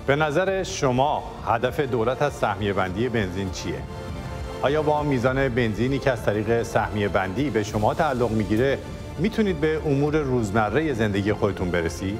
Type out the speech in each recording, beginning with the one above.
به نظر شما هدف دولت از سهمیه بندی بنزین چیه؟ آیا با میزان بنزینی که از طریق سهمیه بندی به شما تعلق میگیره میتونید به امور روزمره زندگی خودتون برسید؟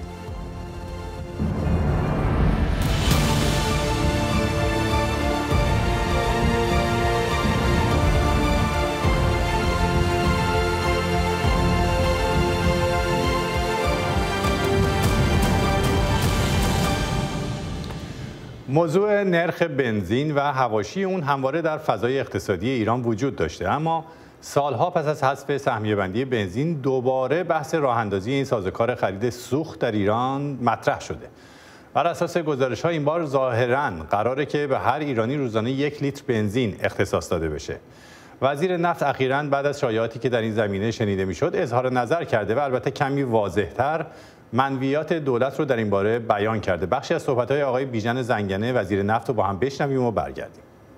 موضوع نرخ بنزین و حواشی اون همواره در فضای اقتصادی ایران وجود داشته، اما سالها پس از حذف سهمیه بندی بنزین دوباره بحث راه اندازی این سازوکار خرید سوخت در ایران مطرح شده. بر اساس گزارش‌ها این بار ظاهراً قراره که به هر ایرانی روزانه 1 لیتر بنزین اختصاص داده بشه. وزیر نفت اخیراً بعد از شایعاتی که در این زمینه شنیده میشد اظهار نظر کرده و البته کمی واضح‌تر منویات دولت رو در این باره بیان کرده. بخشی از صحبت‌های آقای بیژن زنگنه وزیر نفت رو با هم بشنویم و برگردیم.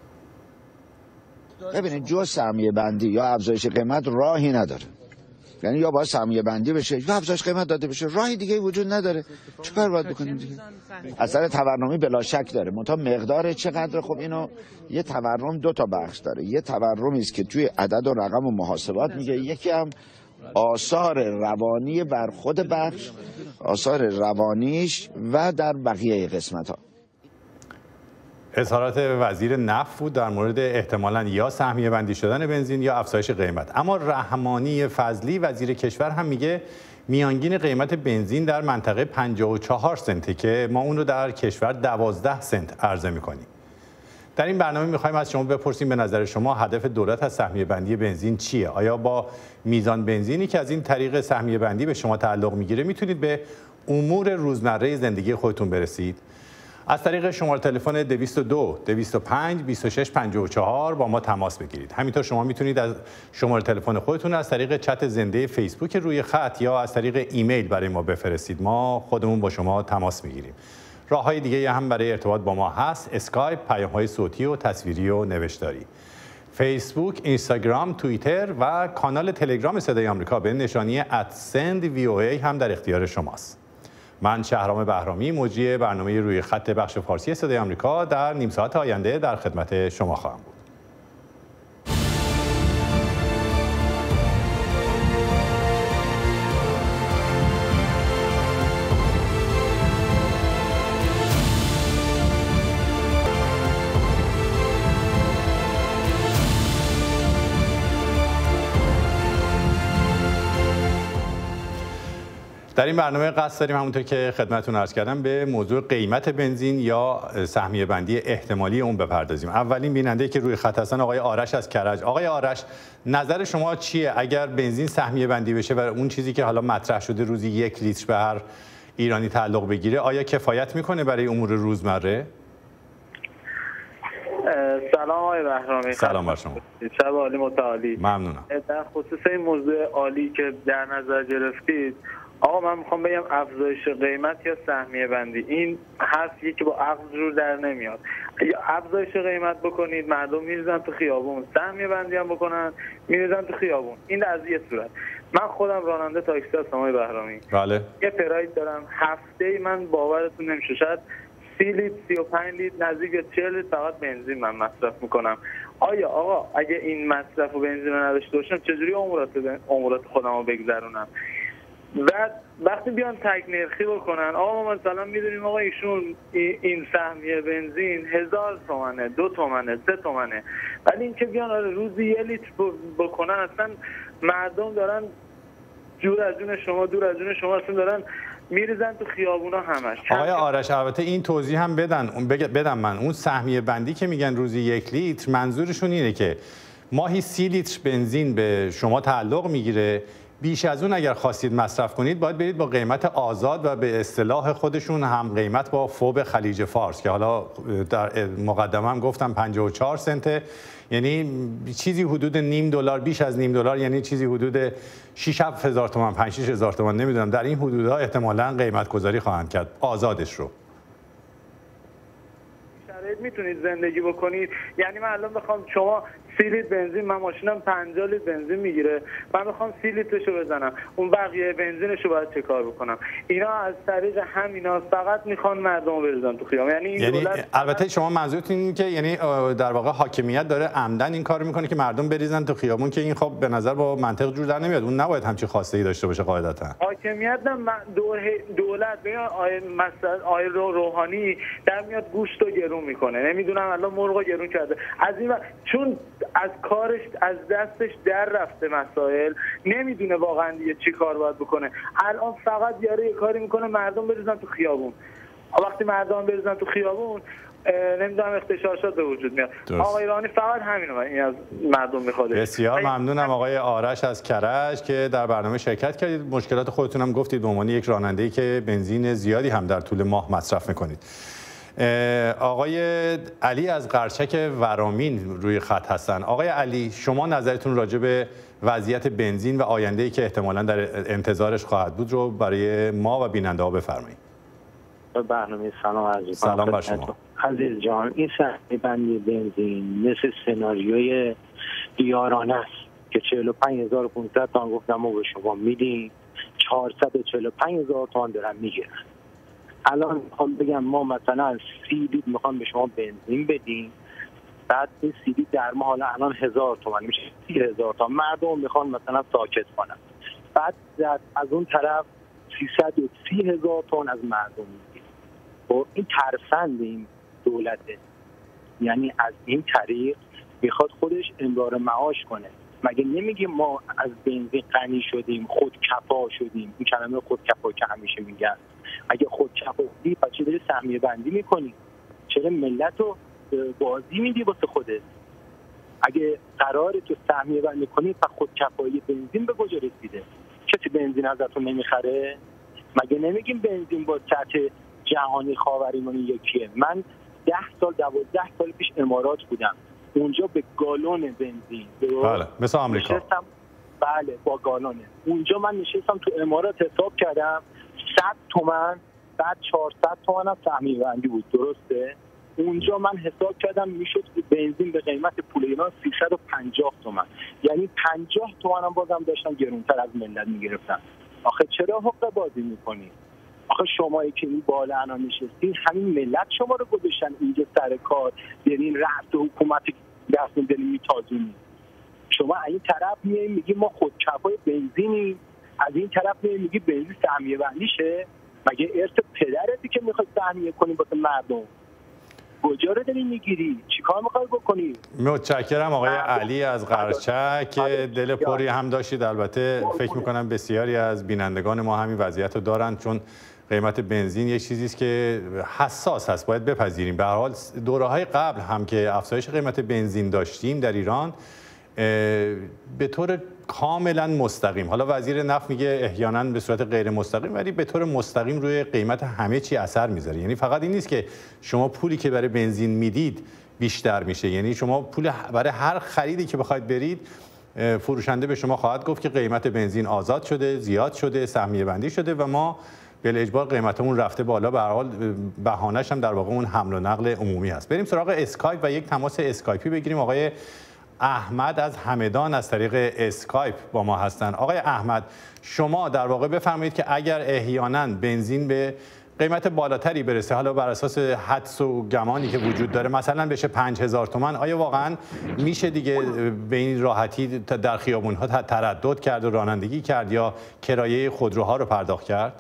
ببینید جز سهمیه بندی یا افزایش قیمت راهی نداره. یعنی یا باید سهمیه بندی بشه یا افزایش قیمت داده بشه، راهی دیگه وجود نداره. چیکار باید بکنیم دیگه؟ اثر تورمی بلا شک داره، منتها مقدار چقدر؟ خب اینو یه تورم 2 تا بخش داره. یه تورمی است که توی عدد و رقم و محاسبات میگه، یکی هم آثار روانی بر خود بخش، آثار روانیش و در بقیه قسمت‌ها. اظهارات وزیر نفت بود در مورد احتمالاً یا سهمیه بندی شدن بنزین یا افزایش قیمت. اما رحمانی فضلی وزیر کشور هم میگه میانگین قیمت بنزین در منطقه 54 سنته که ما اون رو در کشور 12 سنت عرضه میکنیم. در این برنامه میخوایم از شما بپرسیم به نظر شما هدف دولت از سهمیه بندی بنزین چیه؟ آیا با میزان بنزینی که از این طریق سهمیه بندی به شما تعلق میگیره میتونید به امور روزمره زندگی خودتون برسید؟ از طریق شماره تلفن 202 205 2654 با ما تماس بگیرید. همینطور شما میتونید از شماره تلفن خودتون از طریق چت زنده فیسبوک روی خط یا از طریق ایمیل برای ما بفرستید. ما خودمون با شما تماس میگیریم. راه‌های دیگه هم برای ارتباط با ما هست: اسکایپ، پیام‌های صوتی و تصویری و نوشتاری. فیسبوک، اینستاگرام، توییتر و کانال تلگرام صدای آمریکا به نشانی @sendvoa هم در اختیار شماست. من شهرام بهرامی، مجری برنامه روی خط بخش فارسی صدای آمریکا، در نیم ساعت آینده در خدمت شما خواهم بود. در این برنامه قصد داریم همونطور که خدمتتون عرض کردم به موضوع قیمت بنزین یا سهمیه بندی احتمالی اون بپردازیم. اولین بیننده که روی خط هستن آقای آرش از کرج. آقای آرش، نظر شما چیه اگر بنزین سهمیه بندی بشه و اون چیزی که حالا مطرح شده روزی 1 لیتر به هر ایرانی تعلق بگیره، آیا کفایت میکنه برای امور روزمره؟ سلام آقای بهرامی. سلام بر شما. شب عالی متعالی. ممنونم. در خصوص این موضوع عالی که در نظر گرفتید، آقا من میخوام بگم افزایش قیمت یا سهمیه بندی، این حرفیه که با عقل جور در نمیاد. یا افزایش قیمت بکنید مردم میریزن تو خیابون، سهمیه بندی هم بکنن میریزن تو خیابون. این از یه صورت. من خودم راننده تاکسی هستم آقای بهرامی. بله. یه پراید دارم، هفته‌ای من باورتون نمیشه شاید 30 لیتر 35 لیتر نزدیک به 40 لیتر فقط بنزین من مصرف میکنم. آیا آقا اگه این مصرف و بنزین رو نداشته باشم چجوری امورات خودم رو بگذرونم؟ و وقتی بیان تک نرخی بکنن، آقا ما مثلا میدونیم آقا ایشون این سهمیه بنزین 1000 تومنه، 2 تومنه، 3 تومنه، ولی این که بیان روزی 1 لیتر بکنن، اصلا مردم دارن دور از جون شما اصلا دارن میریزن تو خیابونا همش. آقای آرش البته این توضیح هم بدم من اون سهمیه بندی که میگن روزی 1 لیتر منظورشون اینه که ماهی 30 لیتر بنزین به شما تعلق میگیره، بیش از اون اگر خواستید مصرف کنید باید برید با قیمت آزاد و به اصطلاح خودشون هم قیمت با فوب خلیج فارس که حالا در مقدمه هم گفتم 54 سنته، یعنی چیزی حدود نیم دلار، بیش از نیم دلار، یعنی چیزی حدود 6-7 هزار تومان، 5-6 هزار تومان، نمیدونم، در این حدودها احتمالاً قیمت گذاری خواهند کرد آزادش رو. شرایط میتونید زندگی بکنید. یعنی من الان بخوام شما 30 لیتر بنزین، من ماشینم 50 لیتر بنزین میگیره، من میخوام 30 لیترشو بزنم، اون بقیه بنزینشو باید چه کار بکنم؟ اینا از طریق همینا فقط میخوان مردم رو بریزن تو خیابون. یعنی البته شما منظورتون اینه که یعنی در واقع حاکمیت داره عمدن این کارو میکنه که مردم بریزن تو خیابون، که این خب به نظر با منطق جور در نمیاد. اون نباید همچین خواسته ای داشته باشه قاعدتا. حاکمیت دولت ببین آیه روحانی در میاد گوشت رو گرون میکنه، نمیدونم الان مرغ گرون کرده، از این چون از کارش از دستش در رفته مسائل، نمیدونه واقعا دیگه چی کار باید بکنه. الان فقط یه کاری میکنه مردم بریزن تو خیابون. وقتی مردم بریزن تو خیابون نمیدونم اختشاشات به وجود میاد. آقای ایرانی فقط همینو این از مردم میخواد. بسیار ممنونم آقای آرش از کرج که در برنامه شرکت کردید. مشکلات خودتون هم گفتید به عنوان یک راننده‌ای که بنزین زیادی هم در طول ماه مصرف میکنید. آقای علی از قرچک ورامین روی خط هستن. آقای علی، شما نظرتون راجع به وضعیت بنزین و آینده‌ای که احتمالاً در انتظارش خواهد بود رو برای ما و بیننده‌ها بفرمایید. برنامه سلام عرض می‌کنم. سلام بر شما. عزیز جان، این سهم بندی بنزین مثل سناریوی یارانه است که 45500 تومان گفتم ما به شما میدیم، 445,000 تومان دارن میگیرن. الان میخوام بگم ما مثلا 30 لیتر میخوام به شما بنزین بدیم، بعد این 30 لیتر در ما حالا الان 1000 تومان میشه، 30,000 تومان مردم میخوان مثلا ساکت کنن، بعد از اون طرف 330,000 تومان از مردم میگیریم. خب این ترفند این دولته، یعنی از این طریق میخواد خودش امرار معاش کنه. مگه نمیگیم ما از بنزین غنی شدیم، خودکفا شدیم؟ این کلمه خودکفا که همیشه میگن، اگه خودکفا بودی پس چرا داری سهمیه بندی میکنی؟ چرا ملت رو بازی میدی واسه خودت؟ اگه قراره تو سهمیه بندی کنی پس خودکفایی بنزین به کجا رسیده؟ کسی بنزین ازتون نمیخره؟ مگه نمیگیم بنزین با سطح جهانی خاورمیانه یکیه؟ من 12 سال پیش امارات بودم، اونجا به گالون بنزین، بله مثل آمریکا، بله با گالونه، اونجا من نشستم تو امارات حساب کردم 100 تومن، بعد 400 تومن هم سهمیه بندی بود، درسته؟ اونجا من حساب کردم میشد بنزین به قیمت پول ایران 350 تومن، یعنی 50 تومن هم بازم داشتن گرونتر از ملت میگرفتن. آخه چرا حقوق بازی میکنی؟ آخه شمایی که این بالا انا نشستین همین ملت شما رو گذاشتن اینجا سر کار، یعنی رأس حکومت دست میدنی میتازونی. شما این طرف میگی ما خودکفای بنزینی، از این طرف میگی بنزین سهمیه بندیشه. مگه ارث پدرتی که میخواد سهمیه کنی واسه مردم؟ کجا رو داری میگیری؟ چیکار میخوای بکنی؟ متشکرم آقای علی از قرچک که دل پری هم داشتید. البته فکر میکنم بسیاری از بینندگان ما همین وضعیت رو دارن، چون قیمت بنزین یک چیزی است که حساس هست، باید بپذیریم. به هر حال دوره‌های قبل هم که افزایش قیمت بنزین داشتیم در ایران به طور کاملا مستقیم، حالا وزیر نفت میگه احیانا به صورت غیر مستقیم، ولی به طور مستقیم روی قیمت همه چی اثر میذاره. یعنی فقط این نیست که شما پولی که برای بنزین میدید بیشتر میشه، یعنی شما پول برای هر خریدی که بخواید برید، فروشنده به شما خواهد گفت که قیمت بنزین آزاد شده، زیاد شده، سهمیه بندی شده و ما به اجبار قیمتمون رفته بالا. به هر حال بهانه‌اش هم در واقع اون حمل و نقل عمومی هست. بریم سراغ اسکایپ و یک تماس اسکایپی بگیریم. آقای احمد از همدان از طریق اسکایپ با ما هستن. آقای احمد، شما در واقع بفرمایید که اگر احیانا بنزین به قیمت بالاتری برسه، حالا بر اساس حدس و گمانی که وجود داره، مثلا بشه 5000 تومان، آیا واقعا میشه دیگه به این راحتی در خیابون‌ها تردد کرد و رانندگی کرد یا کرایه خودروها رو پرداخت کرد؟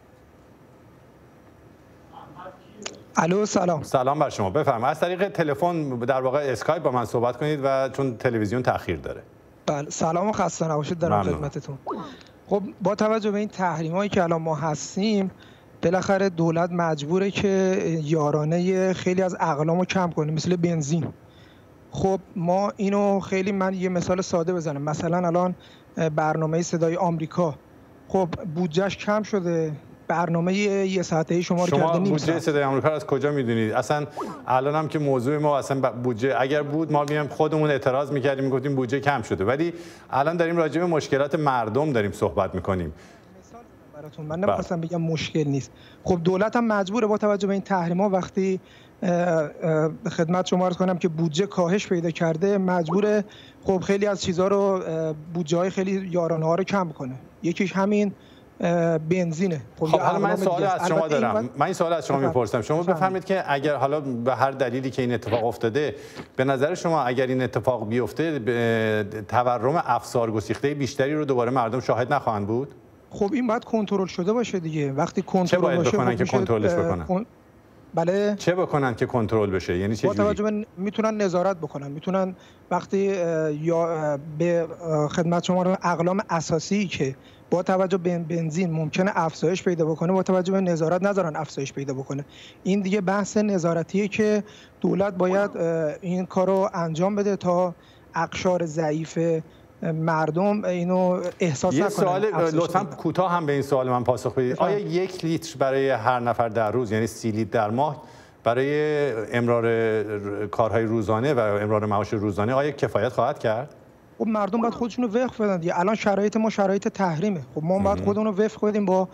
الو سلام. سلام بر شما، بفرمایید. از طریق تلفن در واقع اسکایپ با من صحبت کنید و چون تلویزیون تأخیر داره. بله سلام و خسته نباشید در خدمتتون. خب با توجه به این تحریمایی که الان ما هستیم، بالاخره دولت مجبوره که یارانه خیلی از اقلامو کم کنه، مثل بنزین. خب ما اینو خیلی، من یه مثال ساده بزنم، مثلا الان برنامه صدای آمریکا خب بودجهش کم شده، برنامه یه ساعته شما رو کرده نیم ساعت. بودجه صدای آمریکا از کجا میدونید؟ اصلا الان هم که موضوع ما اصلا بودجه، اگر بود ما میایم خودمون اعتراض میکردیم، میگفتیم بودجه کم شده، ولی الان داریم راجع به مشکلات مردم داریم صحبت میکنیم. براتون. من نمی‌خواستم بگم مشکل نیست. خب دولت هم مجبوره با توجه به این تحریم‌ها وقتی خدمت شما عرض کنم که بودجه کاهش پیدا کرده مجبوره خب خیلی از چیزها رو بودجه‌های خیلی یارانه‌ها رو کم کنه. یکیش همین بنزینه. خب حالا من سوال از شما دارم. من این سوال از شما میپرسم. شما بفهمید که اگر حالا به هر دلیلی که این اتفاق افتاده، به نظر شما اگر این اتفاق بیفته تورم افسار گسیخته بیشتری رو دوباره مردم شاهد نخواهند بود؟ خب این باید کنترل شده باشه دیگه. وقتی کنترل باشه چه باید بکنن که کنترلش بکنن؟ بله چه بکنن که کنترل بشه؟ یعنی چه جوری؟ با توجه به میتونن نظارت بکنن، میتونن وقتی یا به خدمت شما رو اقلام اساسی که با توجه به بنزین ممکنه افزایش پیدا بکنه با توجه به نظارت نذارن افزایش پیدا بکنه. این دیگه بحث نظارتیه که دولت باید این کارو انجام بده تا اقشار ضعیف مردم اینو احساس نکنن. یه سوال لطفاً کوتاه هم به این سوال من پاسخ بدید. آیا 1 لیتر برای هر نفر در روز یعنی 30 لیتر در ماه برای امرار کارهای روزانه و امرار معاش روزانه آیا کفایت خواهد کرد؟ خب مردم باید خودشون رو وفق بدن دیگه. الان شرایط ما شرایط تحریمه. خب ما باید خودمون رو وفق بدیم با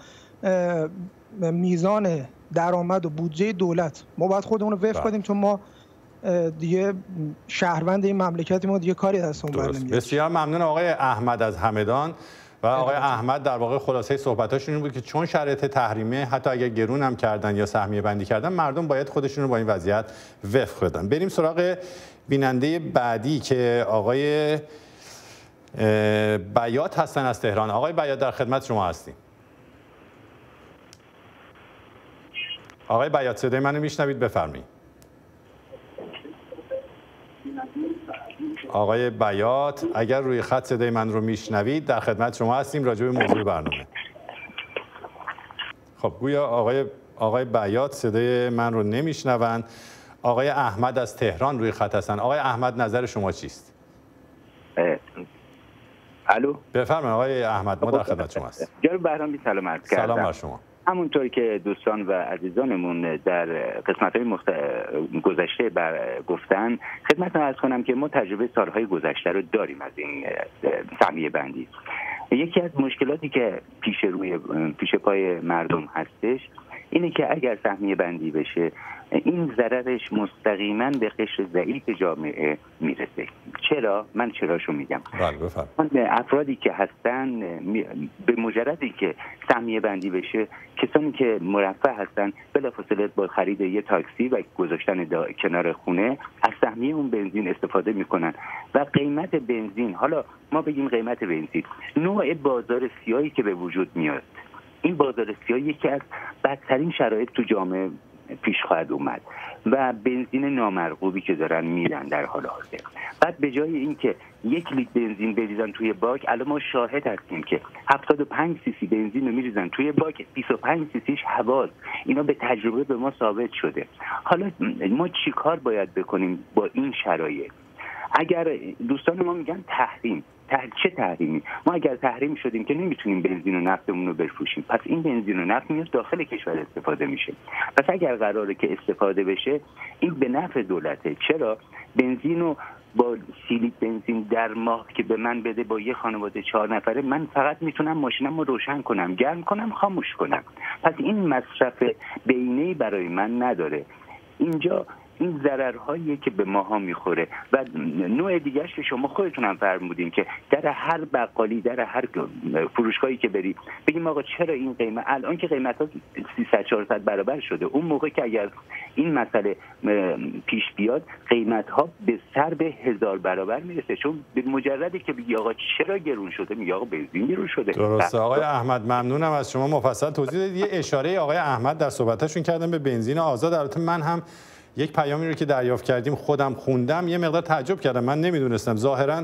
میزان درآمد و بودجه دولت. ما باید خودمون رو وفق بدیم چون ما دیگه شهروند این مملکتی ما دیگه کاری دستمون برنمیاد. بسیار ممنون آقای احمد از همدان. و آقای احمد در واقع خلاصه صحبتاشون این بود که چون شرایط تحریمه حتی اگر گرون هم کردن یا سهمیه بندی کردن مردم باید خودشون رو با این وضعیت وفق بدن. بریم سراغ بیننده بعدی که آقای بیات هستن از تهران. آقای بیات در خدمت شما هستیم. آقای بیات صدای منو میشنوید؟ بفرمایید. آقای بیات اگر روی خط صدای من رو میشنوید در خدمت شما هستیم راجع به موضوع برنامه. خب گویا آقای بیات صدای من رو نمیشنوند. آقای احمد از تهران روی خط هستن. آقای احمد نظر شما چیست؟ الو بفرمایید آقای احمد ما در خدمت شما هستیم. جناب بهرامی سلام عرض کردم. سلام بر شما. همونطور که دوستان و عزیزانمون در قسمت‌های گذشته گفتن خدمتتون عرض کنم که ما تجربه سالهای گذشته رو داریم از این سهمیه بندی. یکی از مشکلاتی که پیش پای مردم هستش اینه که اگر سهمیه بندی بشه این ضررش مستقیما به قشر ضعیف جامعه میرسه. چرا؟ من چراشو میگم. بله بفرمایید. افرادی که هستن به مجردی که سهمیه بندی بشه کسانی که مرفه هستن بلافاصله با خرید یه تاکسی و گذاشتن کنار خونه از سهمیه اون بنزین استفاده میکنن و قیمت بنزین، حالا ما بگیم قیمت بنزین، نوع بازار سیاهی که به وجود میاد، این بازار سیاه یکی از بدترین شرایط تو جامعه پیش خواهد اومد و بنزین نامرغوبی که دارن میرن در حال حاضر. بعد به جای اینکه 1 لیتر بنزین بریزن توی باک، الان ما شاهد هستیم که 75 سی سی بنزین رو میریزن توی باک، 25 سی سیش هواست. اینا به تجربه به ما ثابت شده. حالا ما چی کار باید بکنیم با این شرایط؟ اگر دوستان ما میگن تحریم، چه تحریمی؟ ما اگر تحریم شدیم که نمیتونیم بنزین و نفتمون رو بفروشیم، پس این بنزین و نفت میاد داخل کشور استفاده میشه. پس اگر قراره که استفاده بشه این به نفع دولته. چرا؟ بنزین رو با 30 لیتر بنزین در ماه که به من بده با یه خانواده 4 نفره، من فقط میتونم ماشینم رو روشن کنم، گرم کنم، خاموش کنم. پس این مصرف بینه‌ای برای من نداره. اینجا این ضررهایی که به ماها میخوره و نوع دیگرش که شما خودتون هم فرمودین که در هر بقالی، در هر فروشگاهی که بری بگیم آقا چرا این قیمت، الان که قیمت ها 300-400 برابر شده، اون موقع که اگر این مسئله پیش بیاد قیمت ها به سر به 1000 برابر میرسه، چون به مجردی که بگی آقا چرا گرون شده میگه آقا بنزین گرون شده. درسته آقای احمد، ممنونم از شما مفصل توضیح دادید. یه اشاره آقای احمد در صحبتاشون کردن به بنزین آزاد. البته من هم یک پیامی رو که دریافت کردیم خودم خوندم، یه مقدار تعجب کردم، من نمیدونستم. ظاهراً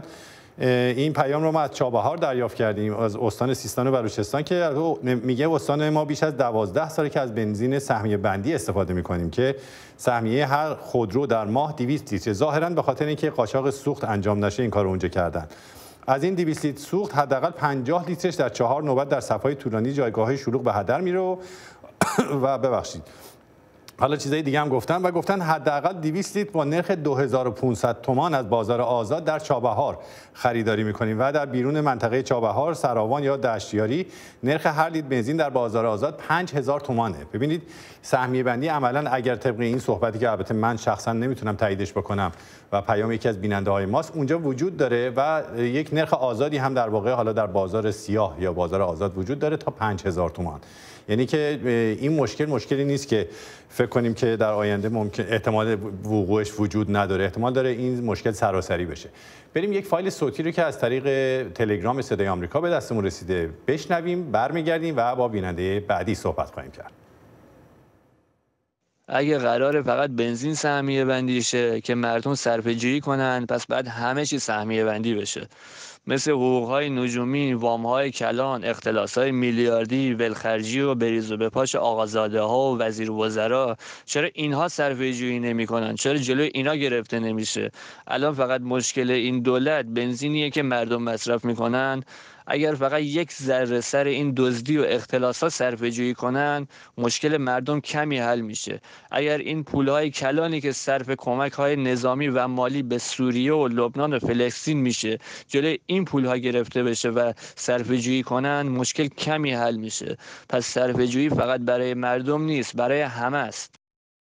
این پیام رو ما از چابهار دریافت کردیم، از استان سیستان و بلوچستان، که میگه استان ما بیش از 12 ساله که از بنزین سهمیه بندی استفاده میکنیم که سهمیه هر خودرو در ماه 200 لیتر. ظاهراً به خاطر اینکه قاچاق سوخت انجام نشه این کارو اونجا کردن. از این 200 لیتر سوخت حداقل 50 لیترش در 4 نوبت در صف‌های طولانی جایگاه‌های شلوغ به هدر میره و ببخشید حالا چیزای دیگه هم گفتن و گفتن حداقل 200 لیتر با نرخ 2500 تومان از بازار آزاد در چابهار خریداری می‌کنیم و در بیرون منطقه چابهار، سراوان یا دشتیاری نرخ هر لیتر بنزین در بازار آزاد 5000 تومانه. ببینید سهمیه بندی عملاً اگر طبق این صحبتی که البته من شخصا نمیتونم تاییدش بکنم و پیام یکی از بیننده‌های ماست اونجا وجود داره و یک نرخ آزادی هم در واقع حالا در بازار سیاه یا بازار آزاد وجود داره تا 5000 تومان. یعنی که این مشکلی نیست که فکر کنیم که در آینده ممکن احتمال وقوعش وجود نداره، احتمال داره این مشکل سراسری بشه. بریم یک فایل صوتی رو که از طریق تلگرام صدای آمریکا به دستمون رسیده بشنویم، برمیگردیم و با بیننده بعدی صحبت خواهیم کرد. اگه قراره فقط بنزین سهمیه بندی شه که مردم صرفه‌جویی کنن، پس بعد همه چی سهمیه بندی بشه. مثل حقوق‌های نجومی، وام‌های کلان، اختلاس‌های میلیاردی، ولخرجی و بریز و بپاش آقازاده‌ها و وزیر وزرا، چرا اینها صرفه‌جویی نمی‌کنن؟ چرا جلوی اینا گرفته نمیشه؟ الان فقط مشکل این دولت بنزینیه که مردم مصرف می‌کنن. اگر فقط یک ذره سر این دزدی و اختلاس‌ها صرفه‌جویی کنن، مشکل مردم کمی حل میشه. اگر این پول‌های کلانی که صرف کمک‌های نظامی و مالی به سوریه و لبنان و فلسطین میشه، جلوی این پول‌ها گرفته بشه و صرفه‌جویی کنن، مشکل کمی حل میشه. پس صرفه‌جویی فقط برای مردم نیست، برای همه است.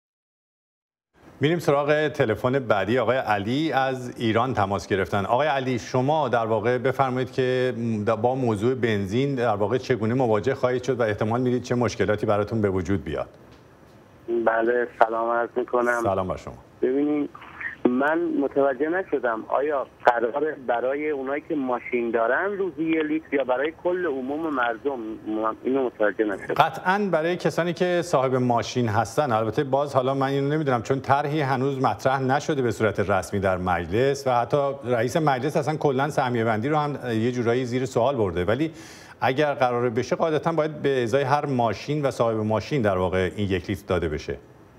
میریم سراغ تلفن بعدی. آقای علی از ایران تماس گرفتن. آقای علی، شما در واقع بفرمایید که با موضوع بنزین در واقع چگونه مواجه خواهید شد و احتمال میدید چه مشکلاتی براتون به وجود بیاد؟ بله، سلام عرض میکنم. سلام بر شما. ببینید، من متوجه نشدم آیا قراره برای اونایی که ماشین دارن روزی 1 لیتر یا برای کل عموم مردم؟ اینو متوجه نشدم. قطعاً برای کسانی که صاحب ماشین هستن. البته باز حالا من اینو نمیدونم چون طرحی هنوز مطرح نشده به صورت رسمی در مجلس و حتی رئیس مجلس اصلا کلاً سهمیه بندی رو هم یه جورایی زیر سوال برده، ولی اگر قراره بشه قاعدتاً باید به ازای هر ماشین و صاحب ماشین در واقع این 1 لیتر داده بشه.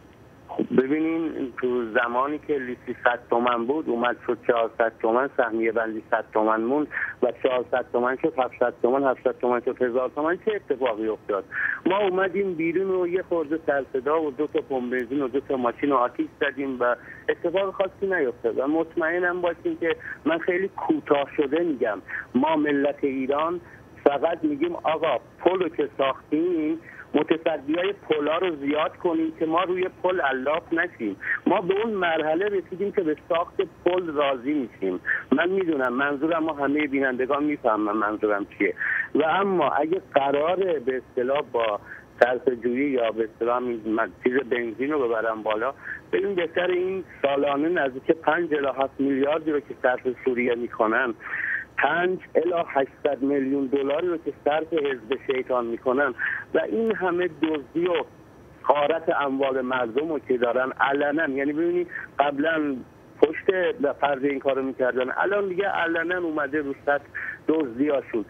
ببینین، تو زمانی که لیتری 100 تومن بود اومد شد 400 تومن، سهمیه بندی 100 تومن موند و 400 تومن شد 700 تومن، 700 تومن شد 1000 تومن. چه اتفاقی افتاد؟ ما اومدیم بیرون و یه خورده سرصدا و 2 تا پمپ بنزین و 2 تا ماشین آتیش زدیم و اتفاق خاصی نیفتاد. و مطمئنم باشین که من خیلی کوتاه شده میگم، ما ملت ایران فقط میگیم آقا پلو که ساختیم متصدیای پلا رو زیاد کنیم که ما روی پل الاف نشیم. ما به اون مرحله رسیدیم که به ساخت پل راضی میشیم. من میدونم منظورم، ما همه بینندگان میفهمن منظورم چیه. و اما اگه قراره به اصطلاح با صرفه‌جویی یا به اصطلاح چیز بنزین رو ببرم بالا، ببین بهتر این سالانه نزدیک 5 الی 7 میلیاردی رو که صرف سوریه میکنن، 5 الی 800 میلیون دلاری رو که صرف حزب شیطان میکنن و این همه دزدی و غارت اموال مردم رو که دارن علنا، یعنی ببینید قبلا پشت پرده این کارو میکردن، الان دیگه علنا اومده رو سطح دزدیاشون.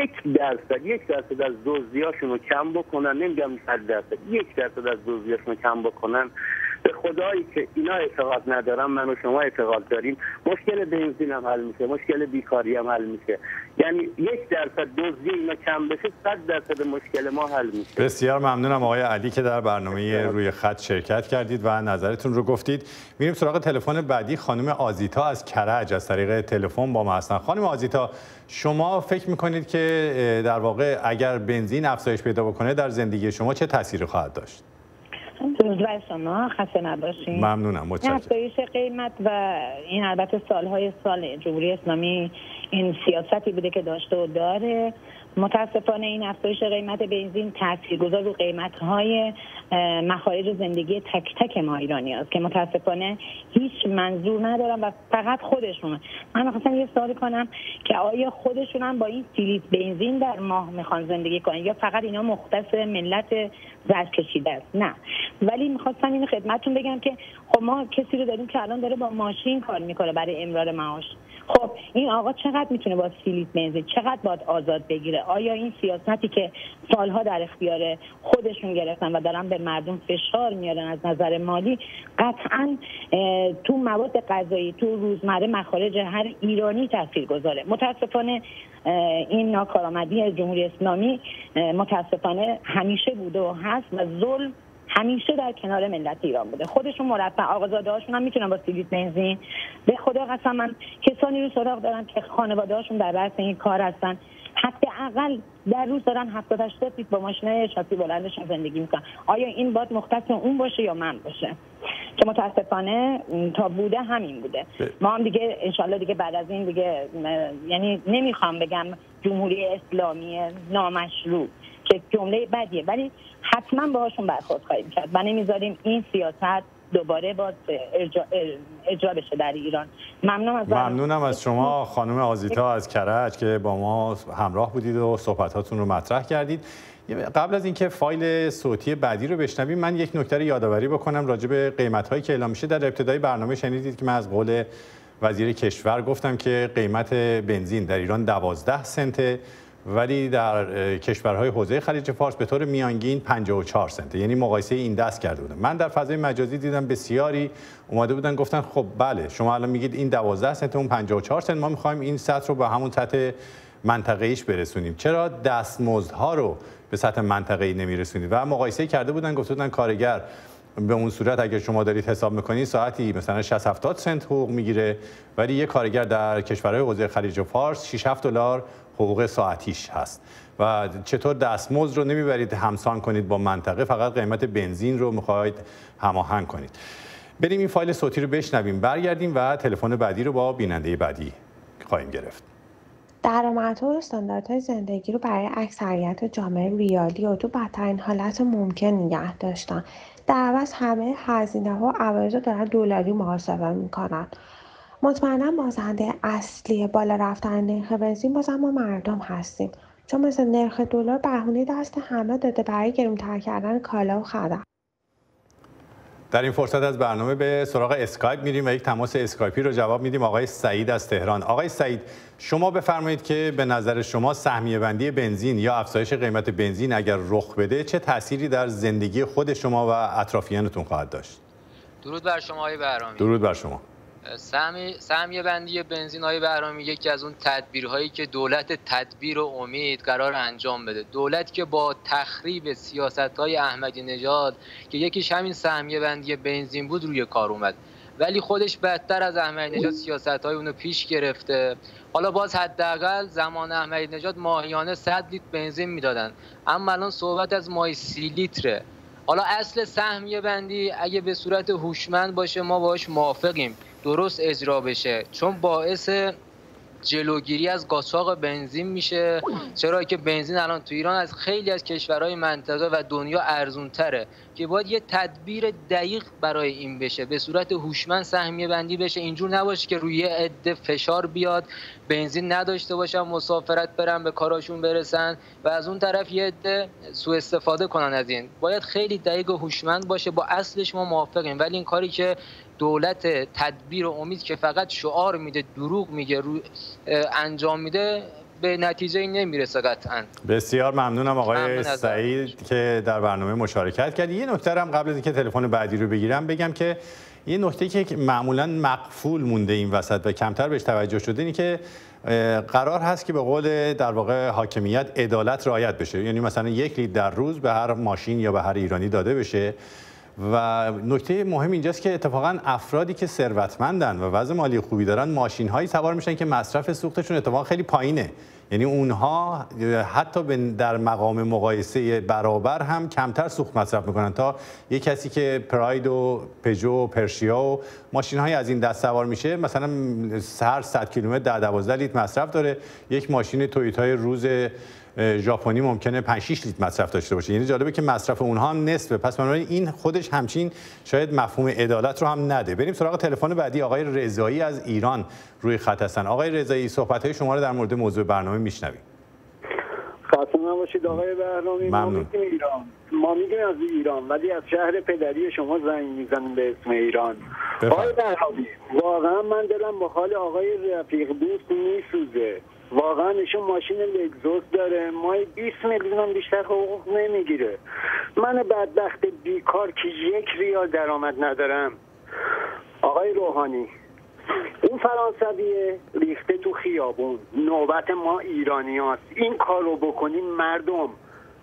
1% از دزدیاشون رو کم بکنن، نمیگم 100%، 1% از دزدیاشون رو کم بکنن، به خدایی که اینا اعتقاد ندارم، من و شما اعتقاد داریم، مشکل بنزین هم حل میشه، مشکل بیکاری هم حل میشه. یعنی 1% دزدی اینا کم بشه، 100% مشکل ما حل میشه. بسیار ممنونم آقای علی که در برنامه روی خط شرکت کردید و نظرتون رو گفتید. میریم سراغ تلفن بعدی. خانم آزیتا از کرج از طریق تلفن با ما هستن. خانم آزیتا، شما فکر میکنید که در واقع اگر بنزین افزایش پیدا بکنه در زندگی شما چه تأثیری خواهد داشت؟ درود بر شما، خسته نباشید. ممنونم، متشکرم. افزایش قیمت و این البته سال جمهوری اسلامی این سیاستی بوده که داشته و داره. متاسفانه این افزایش قیمت بنزین تاثیرگذار رو قیمت‌های مخارج زندگی تک تک ما ایرانی هست که متاسفانه هیچ منظور ندارم و فقط خودشون. من می‌خواستم یه سوال کنم که آیا خودشون هم با این 30 لیتر بنزین در ماه میخوان زندگی کنن یا فقط اینا مختص ملت زرد کشیده است؟ نه، ولی می‌خواستم اینو خدمتتون بگم که خب ما کسی رو داریم که الان داره با ماشین کار میکنه برای امرار معاش. خب این آقا چقدر میتونه با 30 لیتر بنزین چقدر باید آزاد بگیره؟ آیا این سیاستی که سالها در اختیار خودشون گرفتن و دارن به مردم فشار میارن از نظر مالی، قطعا تو مواد غذایی تو روزمره مخارج هر ایرانی تاثیرگذاره. متاسفانه این ناکارآمدی جمهوری اسلامی متاسفانه همیشه بوده و هست و ظلم همیشه در کنار ملت ایران بوده. خودشون مرفه آقازاده هاشون هم میتونن با 3 لیتر بنزین، به خدا قسم من کسانی رو سراغ دارم که خانواده هاشون در رأس این کار هستن، حداقل در روز دارن 70 80 لیتر با ماشین شاسی بلندشون زندگی میکنن. آیا این باید مختص اون باشه یا من باشه؟ که متاسفانه تا بوده همین بوده. ما هم دیگه انشالله دیگه بعد از این دیگه، یعنی نمیخوام بگم جمهوری اسلامی نامشروع که جمله بدیه، ولی حتما باهاشون برخورد خواهیم کرد و نمیذاریم این سیاست دوباره باز اجرا بشه در ایران. ممنونم از شما خانم آزیتا از کرج که با ما همراه بودید و صحبتاتون رو مطرح کردید. قبل از اینکه فایل صوتی بعدی رو بشنویم، من یک نکته رو یادآوری بکنم راجع به قیمت‌هایی که اعلام میشه. در ابتدای برنامه شنیدید که من از قول وزیر کشور گفتم که قیمت بنزین در ایران 12 سنته، ولی در کشورهای حوزه خلیج فارس به طور میانگین 54 سنته، یعنی مقایسه این دست کرده بودم. من در فضای مجازی دیدم بسیاری اومده بودن گفتن خب بله شما الان میگید این 12 سنت اون 54 سنت، ما میخوایم این سطح رو به همون سطح منطقه‌ایش برسونیم، چرا دستمزدها رو به سطح منطقه‌ای نمیرسونید؟ و مقایسه کرده بودن، گفته بودن کارگر به اون صورت اگر شما دارید حساب میکنید ساعتی مثلا 60 70 سنت حقوق میگیره، ولی یک کارگر در کشورهای حوزه خلیج فارس 6 7 دلار حقوق ساعتیش هست. و چطور دستمزد رو نمیبرید همسان کنید با منطقه، فقط قیمت بنزین رو میخواید هماهنگ کنید. بریم این فایل صوتی رو بشنویم، برگردیم و تلفن بعدی رو با بیننده بعدی خواهیم گرفت. درآمدها و استانداردهای زندگی رو برای اکثریت جامعه ریالی و تو بدترین حالت ممکن نگه داشتن. در عوض همه هزینه‌ها و عوارض رو دارن دلاری محاسبه میکنن. مطمئنا بازنده اصلی بالا رفتن نرخ بنزین باز ما مردم هستیم، چون مثل نرخ دلار بهونه دست همه داده برای گرونتر کردن کالا و خدمات. در این فرصت از برنامه به سراغ اسکایپ میریم و یک تماس اسکایپی رو جواب میدیم. آقای سعید از تهران. آقای سعید، شما بفرمایید که به نظر شما سهمیه بندی بنزین یا افزایش قیمت بنزین اگر رخ بده چه تأثیری در زندگی خود شما و اطرافیانتون خواهد داشت؟ درود بر شما آقای بهرامی. درود بر شما. سهمیه بندی بنزین های بهرامی یکی از اون تدبیرهایی که دولت تدبیر و امید قرار انجام بده. دولت که با تخریب سیاست‌های احمدی نژاد که یکیش همین سهمیه بندی بنزین بود روی کار اومد، ولی خودش بدتر از احمدی نژاد سیاست‌های اونو پیش گرفته. حالا باز حداقل زمان احمدی نژاد ماهیانه 100 لیتر بنزین میدادن، اما الان صحبت از ماهی 30 لیتره. حالا اصل سهمیه بندی اگه به صورت هوشمند باشه ما باهاش موافقیم، درست اجرا بشه، چون باعث جلوگیری از قاچاق بنزین میشه. چرا که بنزین الان تو ایران از خیلی از کشورهای منطقه و دنیا ارزون تره، که باید یه تدبیر دقیق برای این بشه، به صورت هوشمند سهمیه بندی بشه. اینجور نباشه که روی عده فشار بیاد، بنزین نداشته باشن، مسافرت برن به کاراشون برسن و از اون طرف یه عده سوء استفاده کنن از این. باید خیلی دقیق و هوشمند باشه. با اصلش ما موافقیم، ولی این کاری که دولت تدبیر و امید که فقط شعار میده، دروغ میگه، انجام میده، به نتیجه نمیرسه قطعا. بسیار ممنونم آقای سعید که در برنامه مشارکت کردید. یه نکته هم قبل از اینکه تلفن بعدی رو بگیرم بگم که یه نکته که معمولا مغفول مونده این وسط و کمتر بهش توجه شده اینه که قرار هست که به قول در واقع حاکمیت عدالت رعایت بشه، یعنی مثلا 1 لیتر در روز به هر ماشین یا به هر ایرانی داده بشه. و نکته مهم اینجاست که اتفاقا افرادی که ثروتمندن و وضع مالی خوبی دارن ماشین‌هایی سوار میشن که مصرف سوختشون اتفاقا خیلی پایینه، یعنی اونها حتی در مقام مقایسه برابر هم کمتر سوخت مصرف میکنن تا یک کسی که پراید و پژو و پرشیا و ماشین‌های از این دست سوار میشه، مثلا هر 100 کیلومتر 10-12 لیتر مصرف داره. یک ماشین تویوتای روز ژاپنی ممکنه 5-6 لیتر مصرف داشته باشه، یعنی جالبه که مصرف اونها هم نصفه. پس بنابراین این خودش همچین شاید مفهوم عدالت رو هم نده. بریم سراغ تلفن بعدی. آقای رضایی از ایران روی خط هستن. آقای رضایی، صحبت‌های شما رو در مورد موضوع برنامه میشنویم. خسته نباشید آقای بهرامی. ما میگیم از ایران، ولی از شهر پدری شما زنگ میزنیم به اسم ایران. آقای بهرامی، واقعا من دلم با حال آقای رفیق دوست میسوزه. واقعا ایشون ماشین لگزوس داره، ماهی 20 میلیون بیشتر حقوق نمیگیره. من بدبخت بیکار که 1 ریال درآمد ندارم. آقای روحانی، اون فرانسویه ریخته تو خیابون، نوبت ما ایرانی هست این کار رو بکنیم. مردم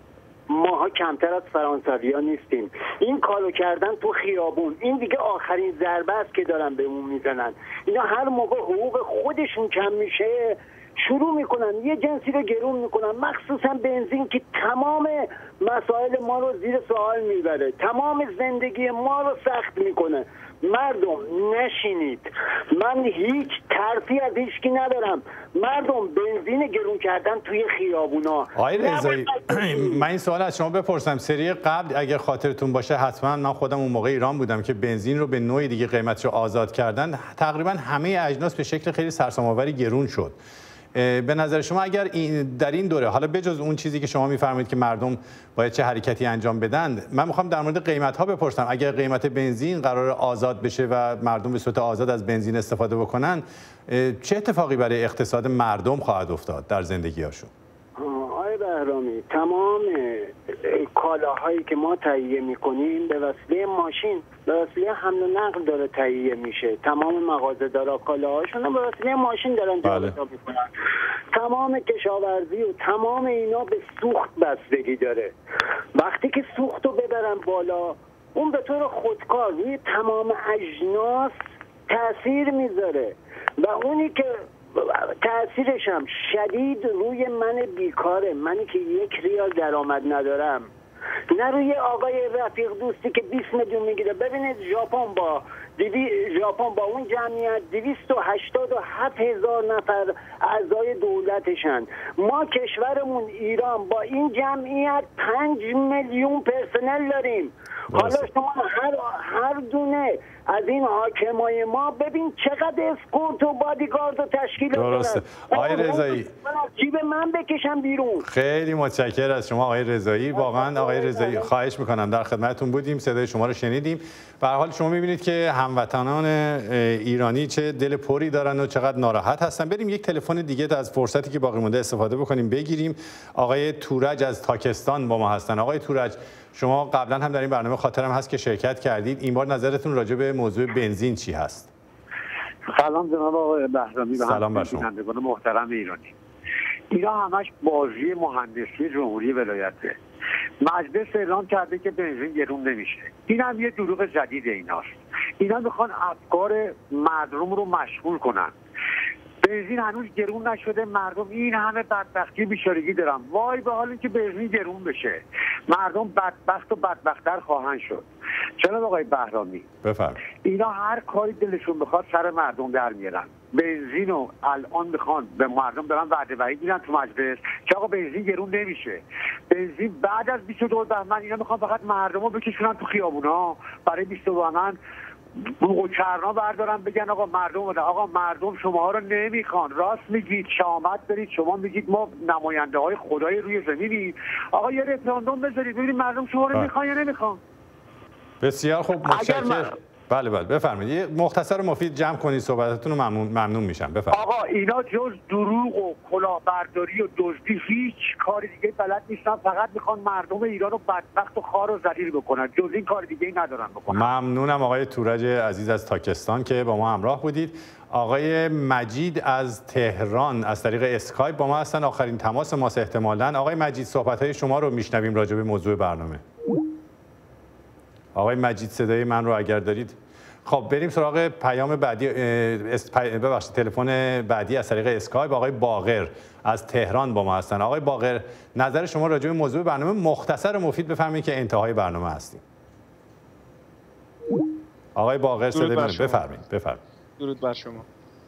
ماها کمتر از فرانسوی‌ها نیستیم. این کارو کردن تو خیابون، این دیگه آخرین ضربه است که دارن بهمون میزنن. اینا هر موقع حقوق خودشون کم میشه شروع میکنن یه جنسی رو گرون میکنن، مخصوصا بنزین که تمام مسائل ما رو زیر سوال میبره، تمام زندگی ما رو سخت میکنه. مردم نشینید، من هیچ ترفی از هیچکی ندارم. مردم بنزین گرون کردن توی خیابونا. آقای رضایی، من این سوال از شما بپرسم. سری قبل اگر خاطرتون باشه حتما من خودم اون موقع ایران بودم که بنزین رو به نوعی دیگه قیمتش رو آزاد کردن، تقریبا همه اجناس به شکل خیلی سرسام‌آوری گرون شد. به نظر شما اگر در این دوره، حالا بجز اون چیزی که شما میفرمایید که مردم باید چه حرکتی انجام بدن، من میخوام در مورد قیمت ها بپرسم. اگر قیمت بنزین قرار آزاد بشه و مردم به صورت آزاد از بنزین استفاده بکنن، چه اتفاقی برای اقتصاد مردم خواهد افتاد در زندگی‌هاشون؟ آقای بهرامی، تمام کالاهایی که ما تهیه میکنیم به وسیله ماشین، به وسیله حمل و نقل داره تهیه میشه. تمام مغازه‌دارا کالاهاشون به وسیله ماشین دارن جابجا میکنن. تمام کشاورزی و تمام اینا به سوخت بستگی داره. وقتی که سوخت رو ببرن بالا، اون به طور خودکار روی تمام اجناس تأثیر میذاره و اونی که تأثیرش هم شدید روی من بیکاره، منی که 1 ریال درآمد ندارم، نه روی آقای رفیق دوستی که 20 میلیون میگیره. ببینید ژاپن با اون جمعیت 287,000 نفر اعضای دولتشن. ما کشورمون ایران با این جمعیت 5 میلیون پرسنل داریم. حالا شما هر دونه از این حاکمای ما ببین چقدر اسکورت و بادیگارد و تشکیل دارن. آقای رضایی، جیب من بکشم بیرون. خیلی متشکرم از شما آقای رضایی. واقعا آقای رضایی خواهش میکنم، در خدمتتون بودیم، صدای شما رو شنیدیم. به هر حال شما میبینید که هموطنان ایرانی چه دل پری دارن و چقدر ناراحت هستن. بریم یک تلفن دیگه از فرصتی که باقی مونده استفاده بکنیم بگیریم. آقای تورج از تاکستان با ما هستن. آقای تورج، شما قبلا هم در این برنامه خاطرم هست که شرکت کردید. این بار نظرتون راجع به موضوع بنزین چی هست؟ سلام جناب آقای بهرامی و هم‌بینندگان محترم ایرانی. اینا همش بازی مهندسی جمهوری ولایته. مجلس اعلام کرده که بنزین گرون نمیشه. این هم یه دروغ جدید ایناست. اینا میخوان افکار مردم رو مشغول کنن. بنزین هنوز گرون نشده، مردم این همه بدبختی بیچارگی دارن. وای به حال اینکه بنزین گرون بشه، مردم بدبخت و بدبخت‌تر خواهند شد. جناب آقای بهرامی، بفرمایید. اینا هر کاری دلشون بخواد سر مردم در میارن. بنزین رو الان میخوان به مردم دارن وعده وعید میدن تو مجلس که آقا بنزین گرون نمیشه. بنزین بعد از 22 بهمن اینا میخوان فقط مردم رو بکشونن تو خیابونا برای 22 بهمن بوق و کرنا بردارن بگن آقا مردم شماها رو نمیخوان. راست میگید، شامت دارید، شما میگید ما نماینده های خدای روی زمینی. آقا یه رفراندوم بذارید ببینید مردم شما رو میخوان یا نمیخوان. بسیار خوب، متشکرم. بله بفرمایید. یه مختصر و مفید جمع کنید صحبتتون رو، ممنون میشم. بفرمایید. آقا اینا جز دروغ و کلاهبرداری و دزدی هیچ کار دیگه بلد نیستن، فقط میخوان مردم ایران رو بدبخت و خوار و ذلیل بکنن، جز این کار دیگه ندارن بکنن. ممنونم آقای تورج عزیز از تاکستان که با ما همراه بودید. آقای مجید از تهران از طریق اسکایپ با ما هستن. آخرین تماس ماست احتمالاً. آقای مجید، صحبت‌های شما رو میشنویم راجع به موضوع برنامه. آقای مجید صدای من رو اگر دارید. خب بریم سراغ پیام بعدی، تلفن بعدی از طریق اسکایپ. آقای باقر از تهران با ما هستن. آقای باقر، نظر شما راجع به موضوع برنامه مختصر و مفید بفرمایید که انتهای برنامه هستیم. آقای باقر صدای من بفرمایید. درود بر شما.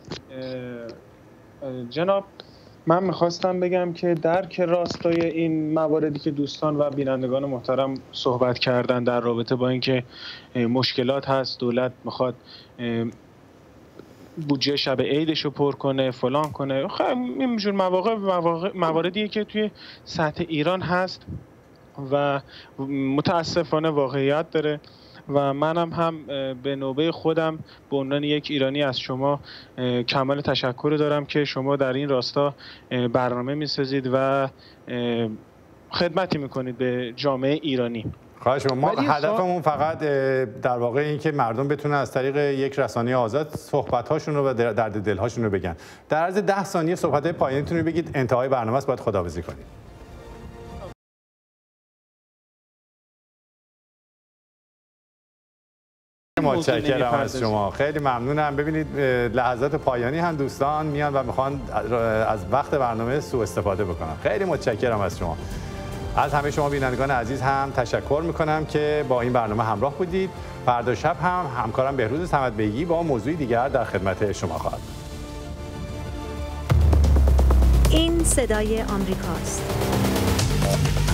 جناب، من میخواستم بگم که درک راستای این مواردی که دوستان و بینندگان محترم صحبت کردن در رابطه با اینکه مشکلات هست، دولت میخواد بودجه شب عیدش رو پر کنه، فلان کنه، اینجور مواردیه که توی سطح ایران هست و متاسفانه واقعیت داره و منم هم به نوبه خودم به عنوان یک ایرانی از شما کمال تشکر دارم که شما در این راستا برنامه می‌سازید و خدمتی میکنید به جامعه ایرانی. خواهش ما هدفمون فقط در واقع این که مردم بتونن از طریق یک رسانه آزاد صحبت‌هاشون رو و درد دل‌هاشون رو بگن. در عرض 10 ثانیه صحبت پایانیتون رو بگید، انتهای برنامه است، باید خداحافظی کنید. متشکرم از شما، خیلی ممنونم. ببینید لحظات پایانی هم دوستان میان و میخوان از وقت برنامه سوء استفاده بکنن. خیلی متشکرم از شما. از همه شما بینندگان عزیز هم تشکر میکنم که با این برنامه همراه بودید. فردا شب هم همکارم بهروز صمدبیگی با موضوعی دیگر در خدمت شما خواهد بود. این صدای آمریکاست.